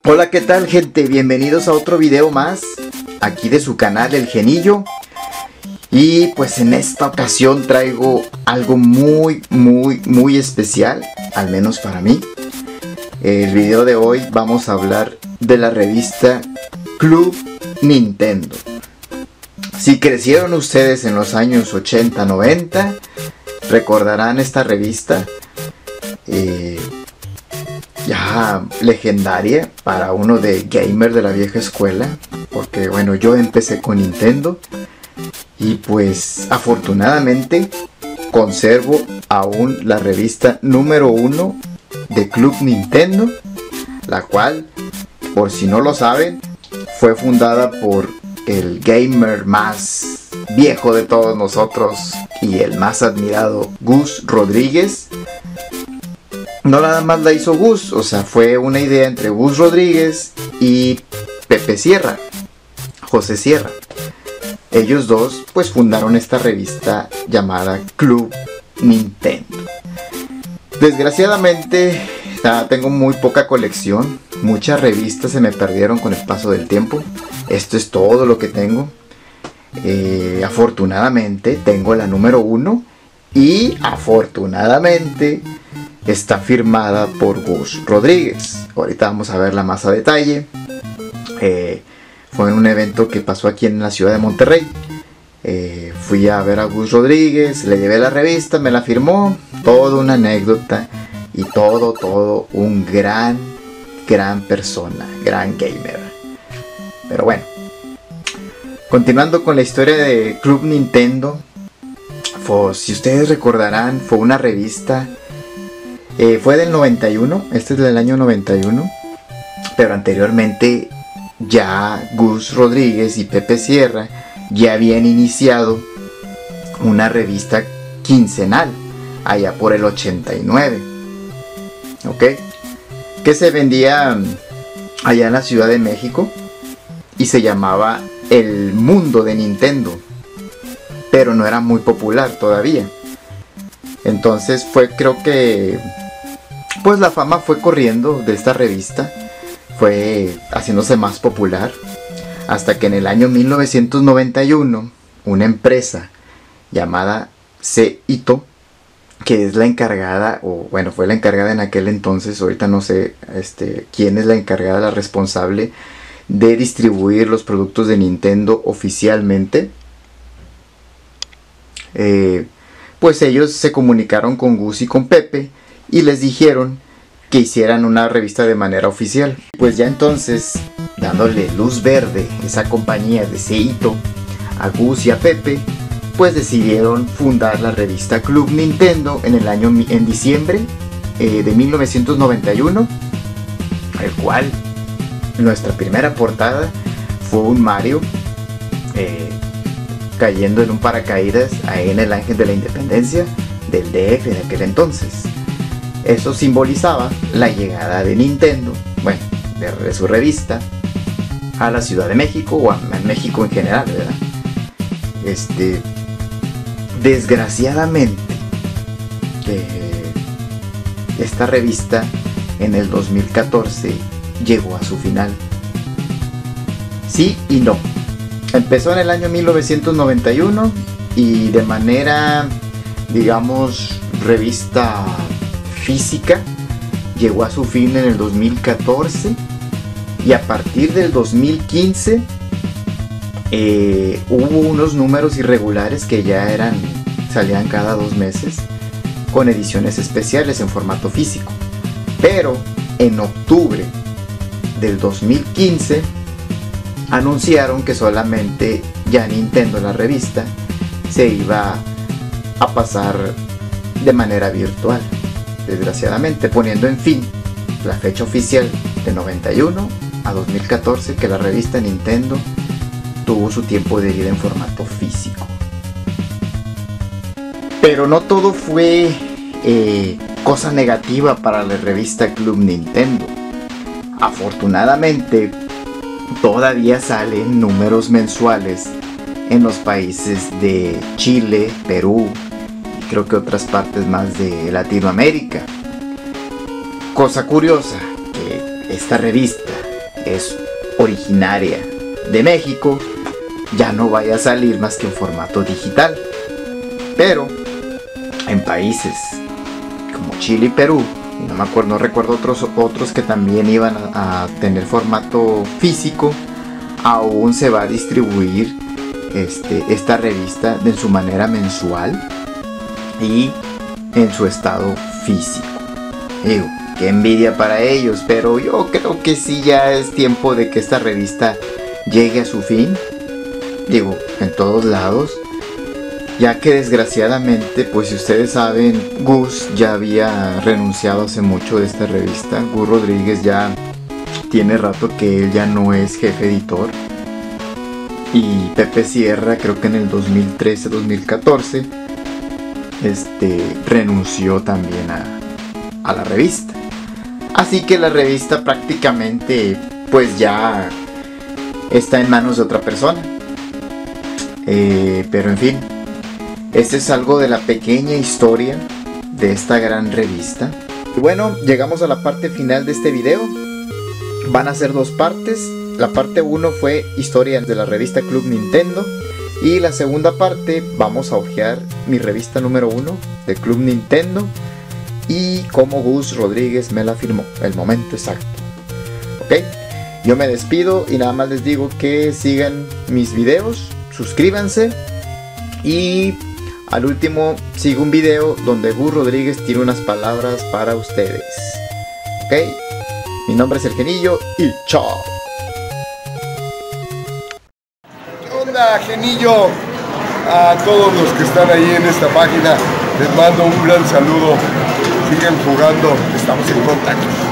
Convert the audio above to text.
Hola, ¿qué tal, gente? Bienvenidos a otro video más aquí de su canal El Genillo. Y pues en esta ocasión traigo algo muy especial, al menos para mí. El video de hoy vamos a hablar de la revista Club Nintendo. Si crecieron ustedes en los años 80, 90, recordarán esta revista ya legendaria para uno de gamer de la vieja escuela, porque bueno, yo empecé con Nintendo y pues afortunadamente conservo aún la revista número 1 de Club Nintendo, la cual, por si no lo saben, fue fundada por el gamer más viejo de todos nosotros y el más admirado, Gus Rodríguez. No nada más la hizo Gus, o sea, fue una idea entre Gus Rodríguez y Pepe Sierra, José Sierra. Ellos dos pues fundaron esta revista llamada Club Nintendo. Desgraciadamente tengo muy poca colección, muchas revistas se me perdieron con el paso del tiempo. Esto es todo lo que tengo. Afortunadamente tengo la número 1 y afortunadamente está firmada por Gus Rodríguez. Ahorita vamos a verla más a detalle. Fue en un evento que pasó aquí en la ciudad de Monterrey. Fui a ver a Gus Rodríguez, le llevé la revista, me la firmó. Toda una anécdota y todo un gran persona, gran gamer. Pero bueno, continuando con la historia de Club Nintendo, si ustedes recordarán, fue una revista. Fue del 91, este es del año 91, pero anteriormente ya Gus Rodríguez y Pepe Sierra ya habían iniciado una revista quincenal, allá por el 89, ¿ok? Que se vendía allá en la Ciudad de México y se llamaba El Mundo de Nintendo, pero no era muy popular todavía. Entonces creo que pues la fama fue corriendo de esta revista, fue haciéndose más popular, hasta que en el año 1991 una empresa llamada Seito, que es la encargada, o bueno, fue la encargada en aquel entonces, ahorita no sé quién es la encargada, la responsable de distribuir los productos de Nintendo oficialmente, pues ellos se comunicaron con Gus y con Pepe y les dijeron que hicieran una revista de manera oficial. Pues ya entonces, dándole luz verde esa compañía de Seito a Gus y a Pepe, pues decidieron fundar la revista Club Nintendo en diciembre de 1991, el cual nuestra primera portada fue un Mario cayendo en un paracaídas ahí en el Ángel de la Independencia del DF en aquel entonces. Eso simbolizaba la llegada de Nintendo, bueno, de su revista, a la Ciudad de México o a México en general, ¿verdad? Desgraciadamente, esta revista en el 2014 llegó a su final. Sí y no. Empezó en el año 1991 y de manera, digamos, revista física llegó a su fin en el 2014, y a partir del 2015 hubo unos números irregulares que ya salían cada 2 meses con ediciones especiales en formato físico, pero en octubre del 2015 anunciaron que solamente ya Nintendo, la revista, se iba a pasar de manera virtual, desgraciadamente, poniendo en fin la fecha oficial de 91 a 2014 que la revista Nintendo tuvo su tiempo de vida en formato físico. Pero no todo fue cosa negativa para la revista Club Nintendo. Afortunadamente todavía salen números mensuales en los países de Chile, Perú y creo que otras partes más de Latinoamérica. Cosa curiosa, que esta revista es originaria de México, ya no vaya a salir más que en formato digital. Pero en países como Chile y Perú, no recuerdo otros que también iban a tener formato físico, aún se va a distribuir esta revista en su manera mensual y en su estado físico. Digo, qué envidia para ellos, pero yo creo que sí ya es tiempo de que esta revista llegue a su fin. Digo, en todos lados, ya que desgraciadamente, pues si ustedes saben, Gus ya había renunciado hace mucho de esta revista. Gus Rodríguez ya tiene rato que él ya no es jefe editor, y Pepe Sierra creo que en el 2013-2014 renunció también a la revista. Así que la revista prácticamente pues ya está en manos de otra persona. Pero en fin, este es algo de la pequeña historia de esta gran revista. Y bueno, llegamos a la parte final de este video. Van a ser dos partes. La parte 1 fue historia de la revista Club Nintendo, y la segunda parte vamos a hojear mi revista número 1 de Club Nintendo y cómo Gus Rodríguez me la firmó, el momento exacto. Ok, yo me despido y nada más les digo que sigan mis videos, suscríbanse, y al último sigo un video donde Gus Rodríguez tiene unas palabras para ustedes. Ok, mi nombre es El Genillo y chao. Hola, Genillo, a todos los que están ahí en esta página, les mando un gran saludo. Sigan jugando, estamos en contacto.